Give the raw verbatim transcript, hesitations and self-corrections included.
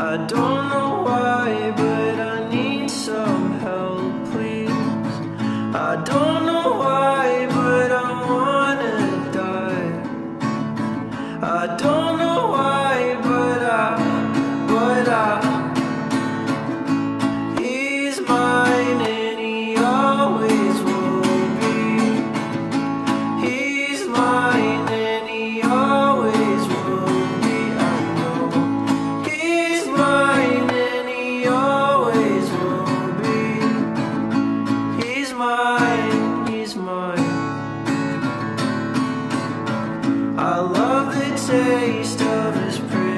I don't know why, but I need some help, please. I don't know why, but I wanna die. I don't know why, but I, but I He's mine and he always will be. He's mine and he always will be. I know he's mine and he always will be. He's mine, he's mine. I love the taste of his pretty